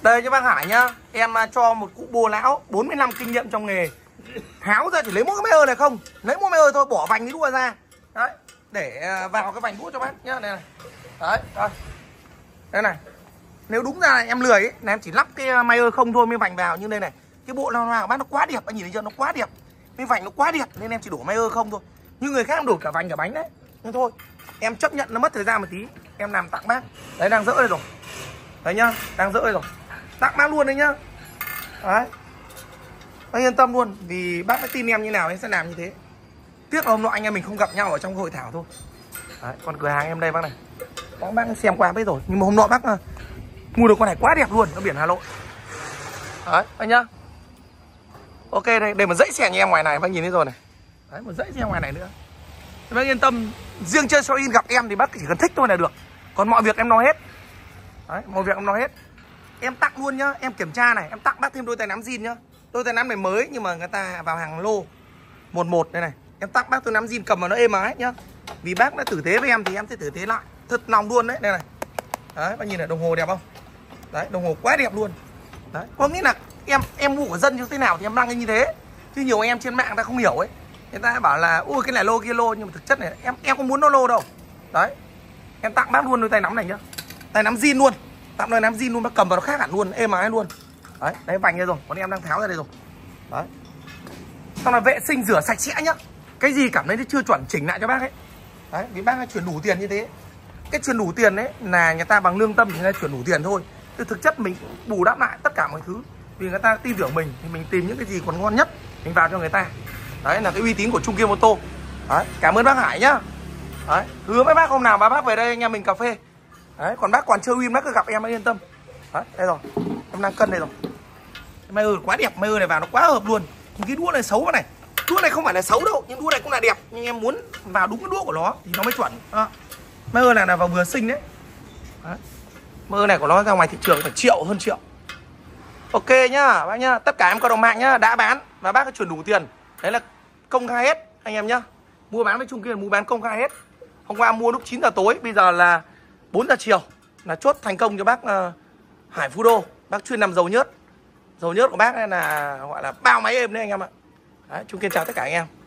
Đây cho bác Hải nhá, em cho một cụ bồ lão 40 năm kinh nghiệm trong nghề. Tháo ra chỉ lấy mỗi cái máy ơ này không, lấy mỗi máy ơ thôi, bỏ vành cái đuôi ra. Đấy, để vào cái vành đuôi cho bác nhá, này này. Đấy, đây. Đây này. Nếu đúng ra là em lười ấy, là em chỉ lắp cái máy ơ không thôi, mới vành vào, nhưng đây này, cái bộ lao của bác nó quá đẹp, anh nhìn thấy chưa, nó quá đẹp. Cái vành nó quá đẹp nên em chỉ đổ máy ơ không thôi. Nhưng người khác em đổ cả vành cả bánh đấy. Nhưng thôi, em chấp nhận nó mất thời gian một tí, em làm tặng bác. Đấy, đang dỡ đây rồi. Đấy nhá, đang dỡ đây rồi. Tặng bác luôn đấy nhá. Đấy. Bác yên tâm luôn, vì bác đã tin em như nào em sẽ làm như thế. Tiếc là hôm nọ anh em mình không gặp nhau ở trong hội thảo thôi. Đấy, còn cửa hàng em đây bác này. Bác xem qua biết rồi, nhưng mà hôm nọ bác mua được con này quá đẹp luôn, ở biển Hà Nội. Đấy, anh nhá. Ok, đây một dãy xe như em ngoài này bác nhìn thấy rồi này. Đấy, một dãy xe ngoài này nữa. Thì bác yên tâm, riêng chơi soi in gặp em thì bác chỉ cần thích thôi là được. Còn mọi việc em nói hết. Đấy, mọi việc em nói hết. Em tặng luôn nhá, em kiểm tra này, em tặng bác thêm đôi tay nắm zin nhá. Đôi tay nắm này mới nhưng mà người ta vào hàng lô 11 đây này. Em tặng bác đôi nắm zin cầm vào nó êm ái nhá. Vì bác đã tử tế với em thì em sẽ tử tế lại. Thật lòng luôn đấy, đây này. Đấy, bác nhìn này, đồng hồ đẹp không? Đấy, đồng hồ quá đẹp luôn. Đấy, có nghĩa là em mua của dân như thế nào thì em đăng như thế. Chứ nhiều anh em trên mạng ta không hiểu ấy. Người ta bảo là ui cái này lô kia lô, nhưng mà thực chất này em không muốn nó lô đâu. Đấy. Em tặng bác luôn đôi tay nắm này nhá. Tay nắm zin luôn. Tặng đôi nắm zin luôn, bác cầm vào nó khác hẳn luôn, êm ái luôn. Đấy, đấy vành đây rồi, còn em đang tháo ra đây rồi. Đấy. Xong là vệ sinh rửa sạch sẽ nhá. Cái gì cảm thấy nó chưa chuẩn chỉnh lại cho bác ấy. Đấy, vì bác chuyển đủ tiền như thế. Cái chuyển đủ tiền đấy là người ta bằng lương tâm thì người ta chuyển đủ tiền thôi. Chứ thực chất mình bù đắp lại tất cả mọi thứ. Vì người ta tin tưởng mình thì mình tìm những cái gì còn ngon nhất mình vào cho người ta. Đấy là cái uy tín của Trung Kiên Mô Tô. Đấy, cảm ơn bác Hải nhá. Đấy, hứa với bác hôm nào bác về đây anh em mình cà phê. Đấy, còn bác còn chơi win bác cứ gặp em, yên tâm. Đấy, đây rồi, em đang cân đây rồi. May ơ quá đẹp, may ơ này vào nó quá hợp luôn. Cái đũa này xấu này, đũa này không phải là xấu đâu, nhưng đũa này cũng là đẹp. Nhưng em muốn vào đúng cái đũa của nó thì nó mới chuẩn. May ơ này là vào vừa xinh đấy. Đấy. May ơ này của nó ra ngoài thị trường phải triệu, hơn triệu. Ok nhá bác nhá, tất cả em cộng đồng mạng nhá, đã bán và bác đã chuyển đủ tiền. Đấy là công khai hết anh em nhá. Mua bán với Trung Kiên mua bán công khai hết. Hôm qua mua lúc 9 giờ tối, bây giờ là 4 giờ chiều là chốt thành công cho bác Hải Phú Đô. Bác chuyên làm dầu nhớt. Dầu nhớt của bác này là gọi là bao máy êm đấy anh em ạ. Đấy, Trung Kiên chào tất cả anh em.